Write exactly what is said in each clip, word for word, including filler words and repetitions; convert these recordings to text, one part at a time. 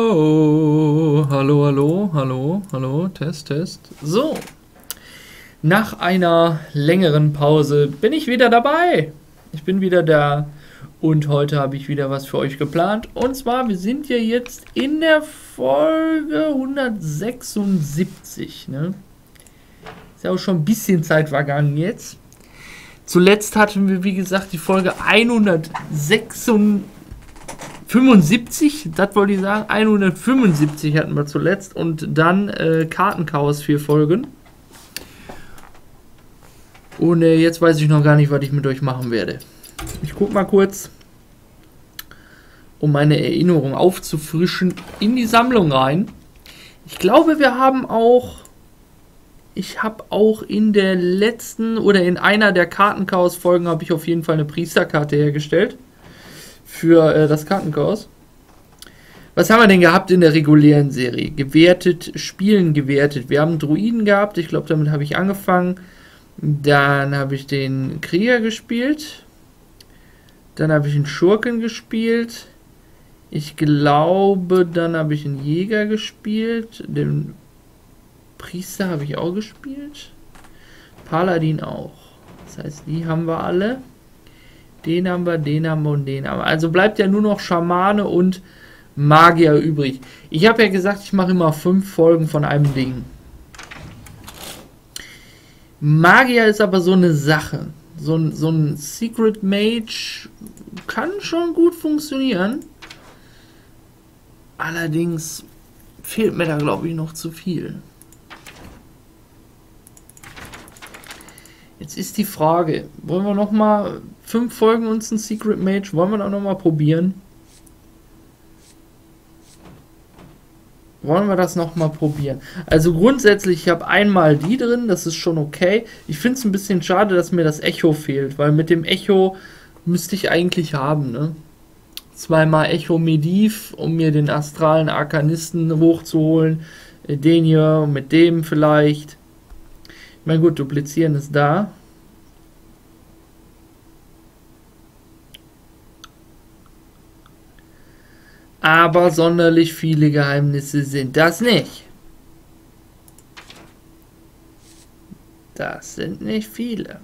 Hallo, hallo, hallo, hallo, hallo, Test, Test. So, nach einer längeren Pause bin ich wieder dabei. Ich bin wieder da und heute habe ich wieder was für euch geplant. Und zwar, wir sind ja jetzt in der Folge hundertsechsundsiebzig. Ne? Ist ja auch schon ein bisschen Zeit vergangen jetzt. Zuletzt hatten wir, wie gesagt, die Folge hundertfünfundsiebzig, das wollte ich sagen, hundertfünfundsiebzig hatten wir zuletzt und dann äh, Kartenchaos, vier Folgen. Und äh, jetzt weiß ich noch gar nicht, was ich mit euch machen werde. Ich gucke mal kurz, um meine Erinnerung aufzufrischen, in die Sammlung rein. Ich glaube, wir haben auch... Ich habe auch in der letzten oder in einer der Kartenchaos-Folgen habe ich auf jeden Fall eine Priesterkarte hergestellt für äh, das Kartenchaos. Was haben wir denn gehabt in der regulären Serie? Gewertet, Spielen gewertet. Wir haben Druiden gehabt, ich glaube, damit habe ich angefangen. Dann habe ich den Krieger gespielt. Dann habe ich einen Schurken gespielt. Ich glaube, dann habe ich einen Jäger gespielt. Den Priester habe ich auch gespielt. Paladin auch. Das heißt, die haben wir alle. Den haben wir, den haben wir und den haben wir. Also bleibt ja nur noch Schamane und Magier übrig. Ich habe ja gesagt, ich mache immer fünf Folgen von einem Ding. Magier ist aber so eine Sache. So ein, so ein Secret Mage kann schon gut funktionieren. Allerdings fehlt mir da, glaube ich, noch zu viel. Jetzt ist die Frage, wollen wir noch mal fünf Folgen uns ein Secret Mage, wollen wir da noch mal probieren? Wollen wir das noch mal probieren? Also grundsätzlich, ich habe einmal die drin, das ist schon okay. Ich finde es ein bisschen schade, dass mir das Echo fehlt, weil mit dem Echo müsste ich eigentlich haben, ne? Zweimal Echo Mediv, um mir den astralen Arkanisten hochzuholen. Den hier mit dem vielleicht. Ich meine, gut, duplizieren ist da. Aber sonderlich viele Geheimnisse sind das nicht. Das sind nicht viele.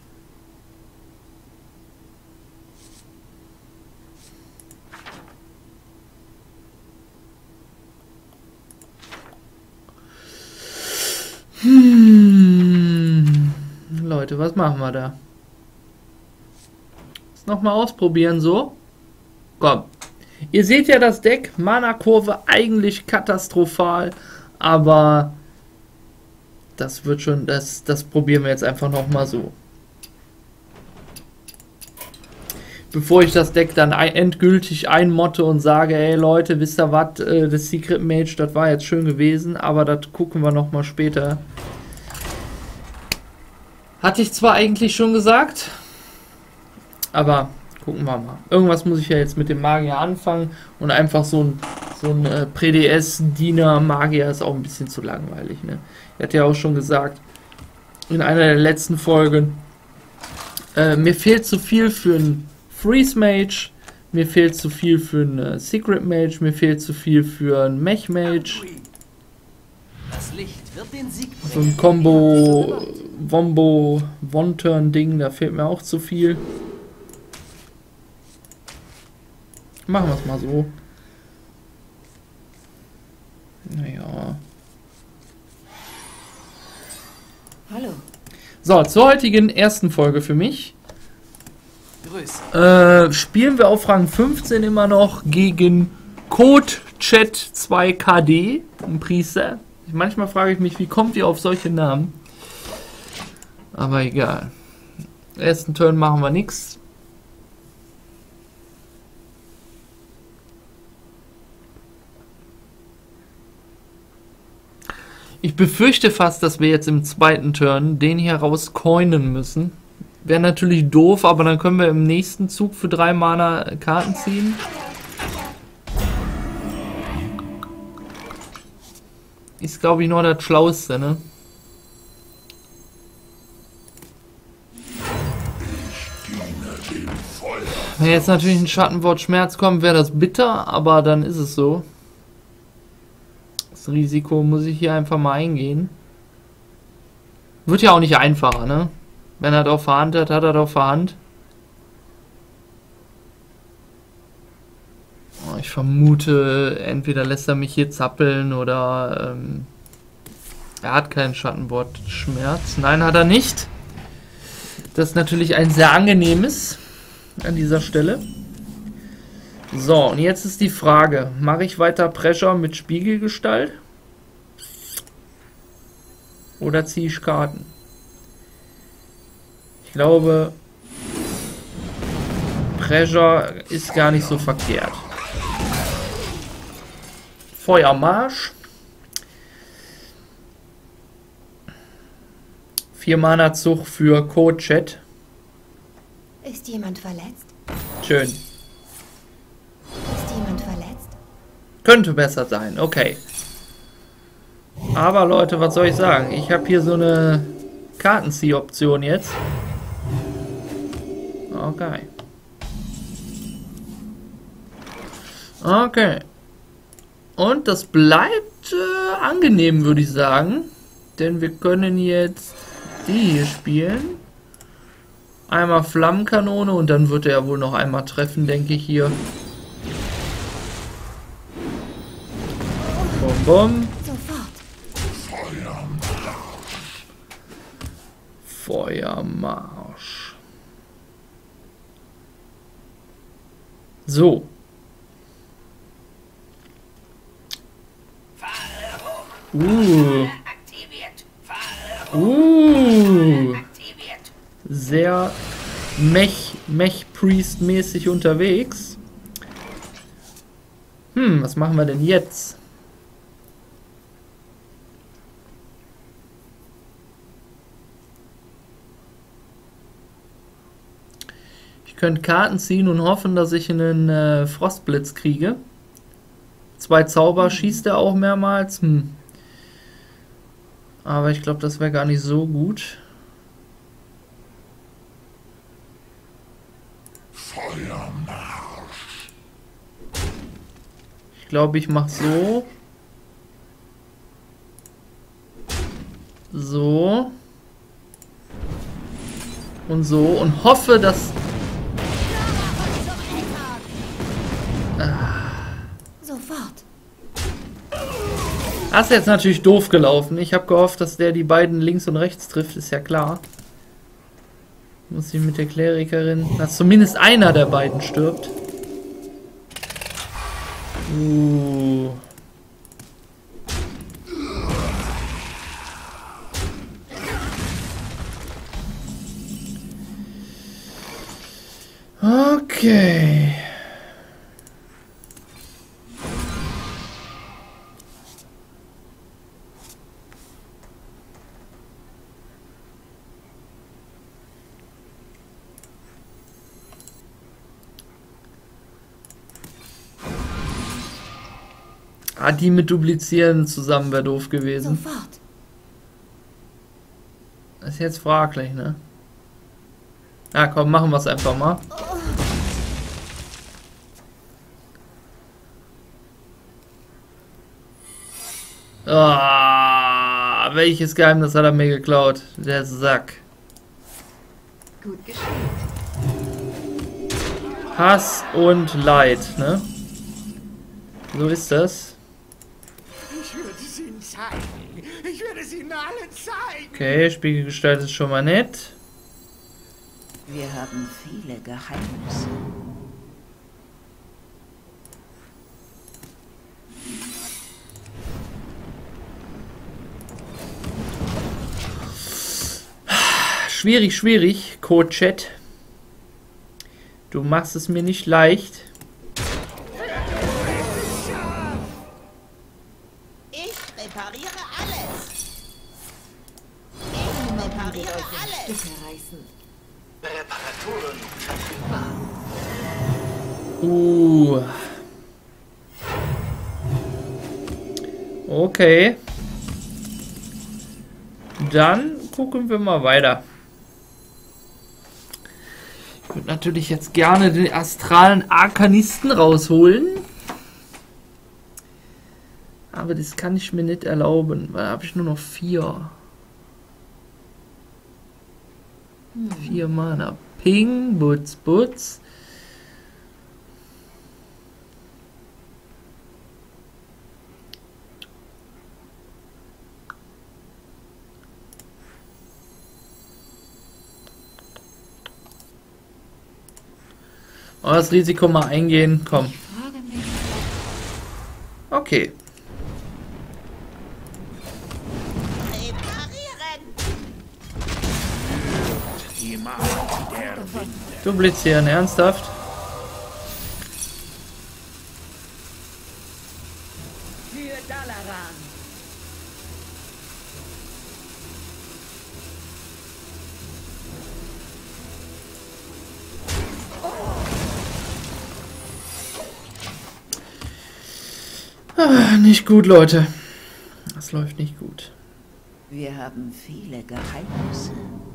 Hm. Leute, was machen wir da? Das nochmal ausprobieren so. Komm. Ihr seht ja das Deck. Mana-Kurve eigentlich katastrophal. Aber das wird schon, das, das probieren wir jetzt einfach nochmal so. Bevor ich das Deck dann ein, endgültig einmotte und sage, ey Leute, wisst ihr was, äh, das Secret Mage, das war jetzt schön gewesen, aber das gucken wir nochmal später. Hatte ich zwar eigentlich schon gesagt, aber gucken wir mal. Irgendwas muss ich ja jetzt mit dem Magier anfangen und einfach so ein, so ein äh, Prä-D S-Diener-Magier ist auch ein bisschen zu langweilig. Ne? Er hat ja auch schon gesagt, in einer der letzten Folgen, äh, mir fehlt zu viel für ein Freeze Mage, mir fehlt zu viel für einen Secret Mage, mir fehlt zu viel für einen Mech Mage. Das Licht wird den Sieg bringen. So ein Combo, Wombo, One-Turn-Ding, da fehlt mir auch zu viel. Machen wir es mal so. Naja. Hallo. So, zur heutigen ersten Folge für mich. Grüß. Äh, spielen wir auf Rang fünfzehn immer noch gegen Code Chat zwei K D, ein Priester. Manchmal frage ich mich, wie kommt ihr auf solche Namen? Aber egal. Ersten Turn machen wir nichts. Ich befürchte fast, dass wir jetzt im zweiten Turn den hier raus coinen müssen. Wäre natürlich doof, aber dann können wir im nächsten Zug für drei Mana Karten ziehen. Ist, glaube ich, noch das Schlauste, ne? Wenn jetzt natürlich ein Schattenwort Schmerz kommt, wäre das bitter, aber dann ist es so. Das Risiko muss ich hier einfach mal eingehen. Wird ja auch nicht einfacher, ne? Wenn er doch Verhand hat, hat er doch Verhand. Oh, ich vermute, entweder lässt er mich hier zappeln oder ähm, er hat keinen Schattenwortschmerz. Nein, hat er nicht. Das ist natürlich ein sehr angenehmes an dieser Stelle. So, und jetzt ist die Frage, mache ich weiter Pressure mit Spiegelgestalt? Oder ziehe ich Karten? Ich glaube, Pressure ist gar nicht so verkehrt. Feuermarsch. Vier Mana Zug für Code-Chat. Ist jemand verletzt? Schön. Ist jemand verletzt? Könnte besser sein, okay. Aber Leute, was soll ich sagen? Ich habe hier so eine Kartenzieh-Option jetzt. Okay. Okay. Und das bleibt äh, angenehm, würde ich sagen. Denn wir können jetzt die hier spielen. Einmal Flammenkanone und dann wird er wohl noch einmal treffen, denke ich hier. Bum, bum. Feuermarsch. So. Uh. Uh. Sehr Mech, Mech-Priest-mäßig unterwegs. Hm, was machen wir denn jetzt? Ich könnte Karten ziehen und hoffen, dass ich einen äh, Frostblitz kriege. Zwei Zauber schießt er auch mehrmals. Hm. Aber ich glaube, das wäre gar nicht so gut. Ich glaube, ich mache so. So. Und so. Und hoffe, dass... Sofort. Das ist jetzt natürlich doof gelaufen. Ich habe gehofft, dass der die beiden links und rechts trifft. Ist ja klar. Muss ich mit der Klerikerin... Dass zumindest einer der beiden stirbt. Uh. Okay. Ah, die mit Duplizieren zusammen wäre doof gewesen. Sofort. Das ist jetzt fraglich, ne? Na komm, machen wir es einfach mal. Ah, welches Geheimnis hat er mir geklaut? Der Sack. Gut gespielt. Hass und Leid, ne? So ist das. Ich würde es Ihnen zeigen. Ich werde es Ihnen allen zeigen. Okay, Spiegelgestalt ist schon mal nett. Wir haben viele Geheimnisse. Schwierig, schwierig, Code-Chat. Du machst es mir nicht leicht. Ich repariere alles. Ich repariere alles. Reparaturen. Uh. Okay. Dann gucken wir mal weiter. Ich würde natürlich jetzt gerne den astralen Arkanisten rausholen. Aber das kann ich mir nicht erlauben, weil da habe ich nur noch vier. Hm. Vier Mana. Ping, Butz, Butz. Oh, das Risiko mal eingehen, komm. Okay. Duplizieren, ernsthaft? Für Dalaran. Ah, nicht gut, Leute. Das läuft nicht gut. Wir haben viele Geheimnisse.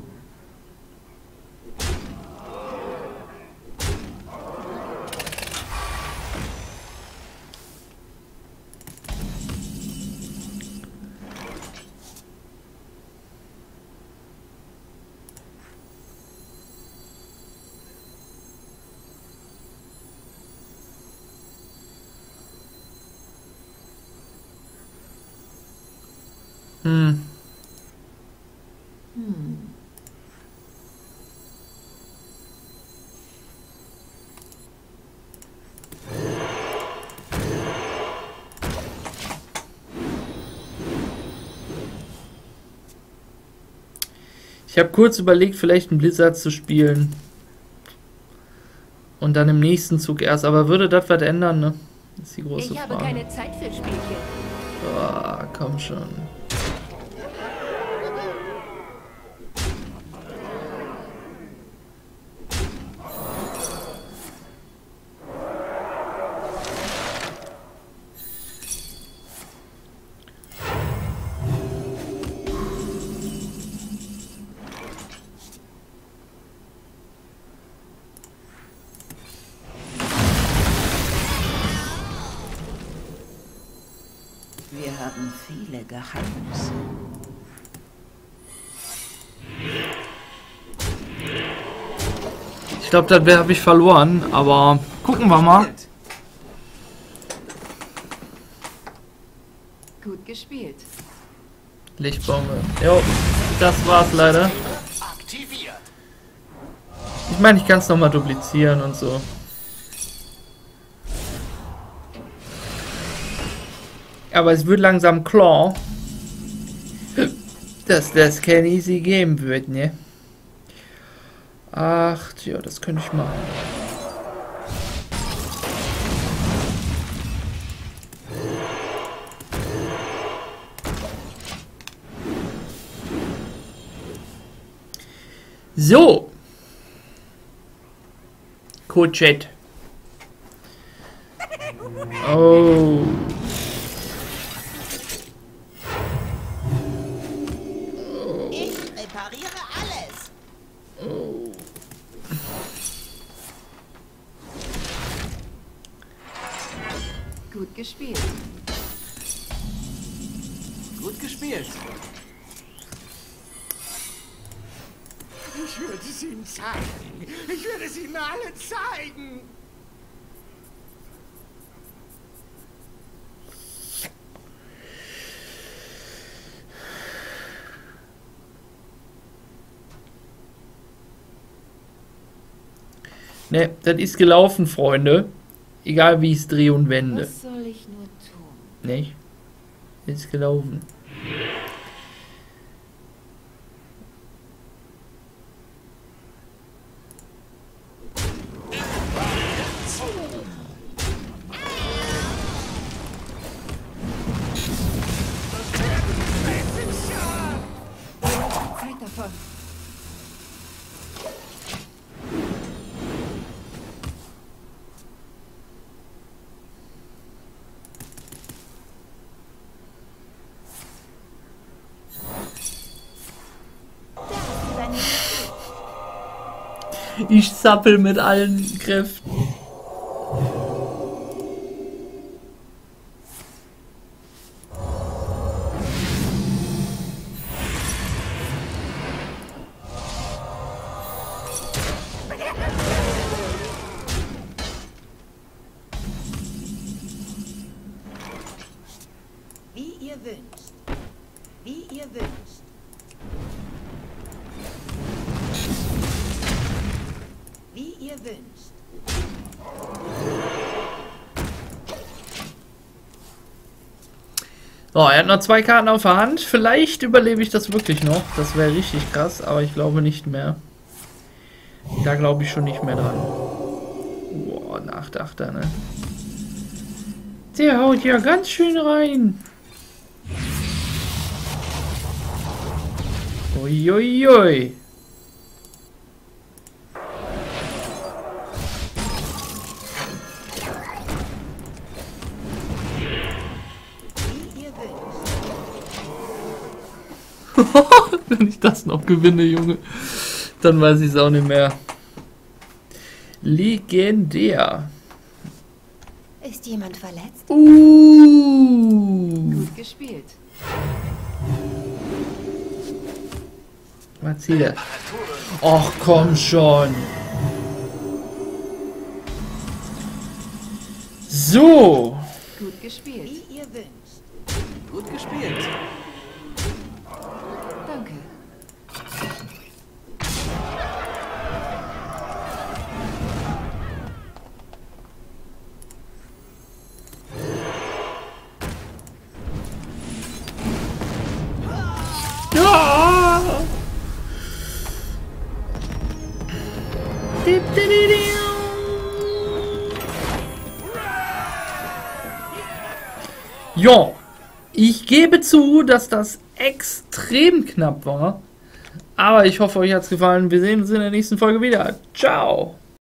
Hm. Hm. Ich habe kurz überlegt, vielleicht einen Blizzard zu spielen. Und dann im nächsten Zug erst. Aber würde das was ändern, ne? Das ist die große Ich habe Frage. keine Zeit für Spielchen. Oh, komm schon. Wir haben viele Geheimnisse. Ich glaube, das habe ich verloren, aber gucken wir mal. Gut gespielt. Lichtbombe. Jo, das war's leider. Aktiviert. Ich meine, ich kann es nochmal duplizieren und so. Aber es wird langsam klar, dass das kein easy Game wird, ne? Ach, ja, das könnte ich machen. So. Code-Chat. Oh. Ich repariere alles. Oh. Gut gespielt. Gut gespielt. Ich würde es ihnen zeigen. Ich würde es ihnen alle zeigen. Ne, das ist gelaufen, Freunde. Egal wie ich es drehe und wende. Was soll ich nur tun? Nicht? Ist gelaufen. Zeit davon. Ich zappel mit allen Kräften. Wie ihr wünscht. Wie ihr wünscht. Wie ihr wünscht. So, er hat noch zwei Karten auf der Hand. Vielleicht überlebe ich das wirklich noch. Das wäre richtig krass, aber ich glaube nicht mehr. Da glaube ich schon nicht mehr dran. Boah, Nachdachter, ne? Der haut ja ganz schön rein. Uiuiui. Ui. Wenn ich das noch gewinne, Junge, dann weiß ich es auch nicht mehr. Legendär. Ist jemand verletzt? Uh. Gut gespielt. Was zieht er? Och, komm schon. So. Gut gespielt. Wie ihr wünscht. Gut gespielt. Danke. Ja. Ja, ich gebe zu, dass das extrem knapp war. Aber ich hoffe, euch hat es gefallen. Wir sehen uns in der nächsten Folge wieder. Ciao!